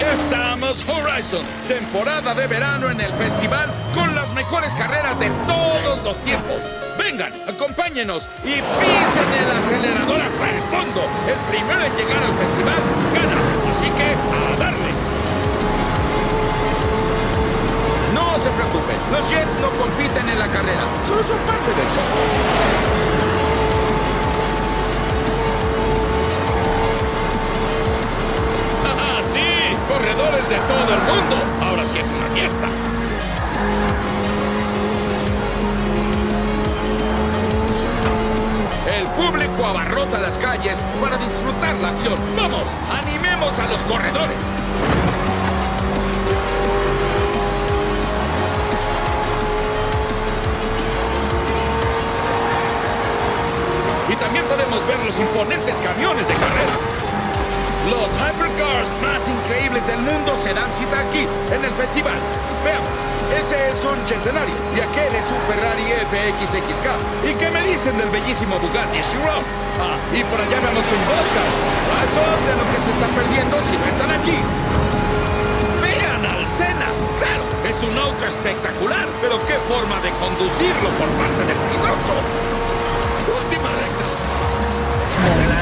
Estamos Horizon, temporada de verano en el festival con las mejores carreras de todos los tiempos. Vengan, acompáñenos y pisen el acelerador hasta el fondo. El primero en llegar al festival gana, así que a darle. No se preocupen, los Jets no compiten en la carrera, solo son parte del show. Corredores de todo el mundo. Ahora sí es una fiesta. El público abarrota las calles para disfrutar la acción. ¡Vamos! ¡Animemos a los corredores! Y también podemos ver los imponentes camiones de carreras. Los hypercars más increíbles del mundo se dan cita aquí, en el festival. Veamos, ese es un Centenario y aquel es un Ferrari FXXK. ¿Y qué me dicen del bellísimo Bugatti Chiron? Ah, y por allá vemos un Volcan. Eso de lo que se están perdiendo si no están aquí. ¡Vean al Senna! ¡Claro! Es un auto espectacular, pero qué forma de conducirlo por parte del piloto. Última recta.